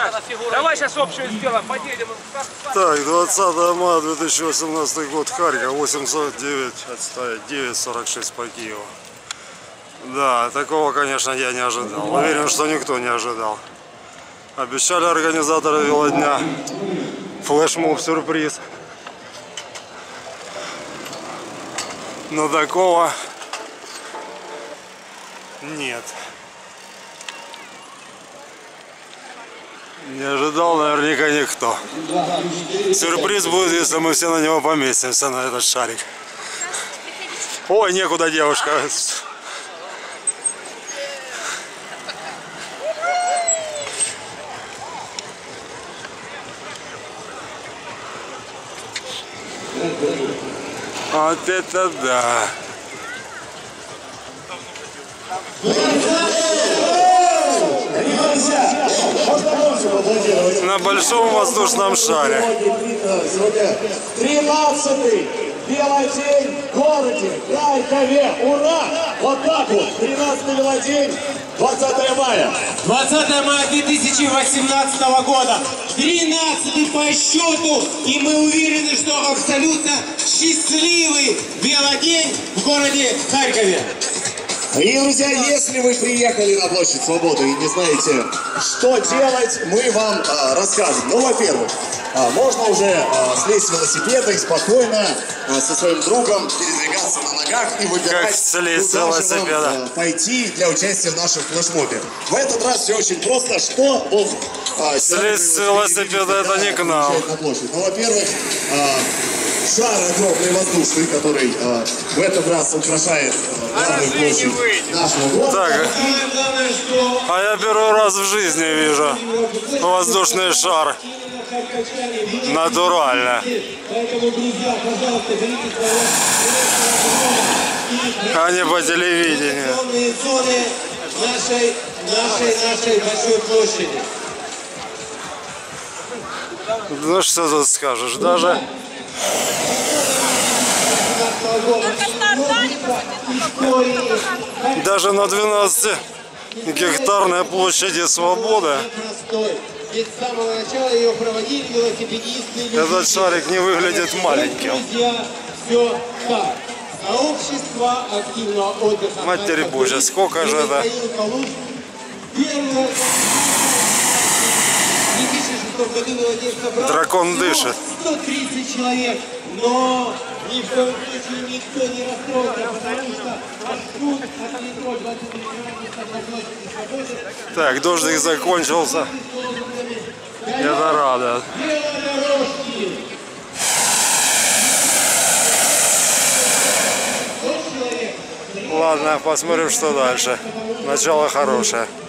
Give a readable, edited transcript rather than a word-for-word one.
Давай сейчас общую сделаем, поделим. Так, 20 мая 2018 год, Харьков, 849, отстоять, 9.46 по Киеву. Да, такого, конечно, я не ожидал. Уверен, что никто не ожидал. Обещали организаторы велодня флешмоб-сюрприз. Но такого нет. Не ожидал наверняка никто. Сюрприз будет, если мы все на него поместимся, на этот шарик. Ой, некуда, девушка. Вот это да. На большом воздушном шаре. 13-й велодень в городе Харькове. Ура! Вот так вот. 13-й велодень, 20 мая. 20 мая 2018 года. 13-й по счету. И мы уверены, что абсолютно счастливый велодень в городе Харькове. И, друзья, если вы приехали на площадь Свободы и не знаете, что делать, мы вам расскажем. Ну, во-первых, можно уже слезть с велосипеда и спокойно со своим другом передвигаться на ногах и выбирать, куда же вам пойти для участия в нашем флешмобе. В этот раз все очень просто. Что слезть с велосипеда — это не к нам. Ну, во-первых, шар огромный воздушный, который в этот раз украшает главную площадь нашего города. Так, а я первый раз в жизни вижу воздушный шар. Натурально. А не по телевидению. Зоны нашей большой площади. Ну что тут скажешь, даже на 12-гектарной площади Свободы этот шарик не выглядит маленьким. Матерь Божья, сколько же это? Дракон дышит. 130 человек, но ни в коем случае никто не расстроится, потому что маршрут от метро 23 Свободы. Так, дождик закончился. Это радует. Ладно, посмотрим, что дальше. Начало хорошее.